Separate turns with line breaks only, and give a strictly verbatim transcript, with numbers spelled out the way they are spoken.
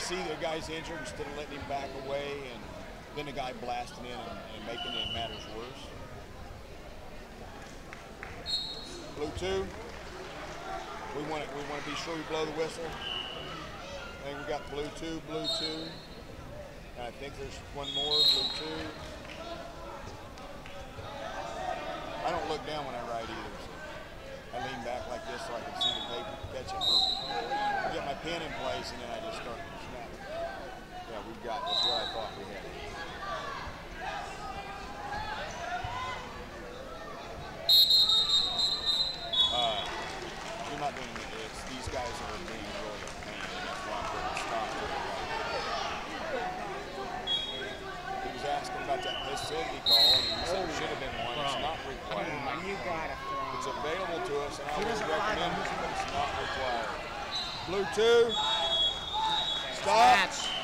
see the guy's injured instead of letting him back away and then the guy blasting in and, and making it matters worse. Blue two. We want it. We want to be sure we blow the whistle. I think we got blue two, blue two. And I think there's one more, blue two. I don't look down when I ride either. So I lean back like this so I can see the paper, catch it perfect. I get my pin in place and then I just start snapping. Yeah, we've got. That's what I thought we had. Uh, you're not doing it. It's, these guys are being really a pain, and that's why I'm going to stop it. He was asking about that passivity call, and he said it should have been one. It's not required.
You got it.
It's available to us, and I would recommend it, but it's not required. Blue two. Stop.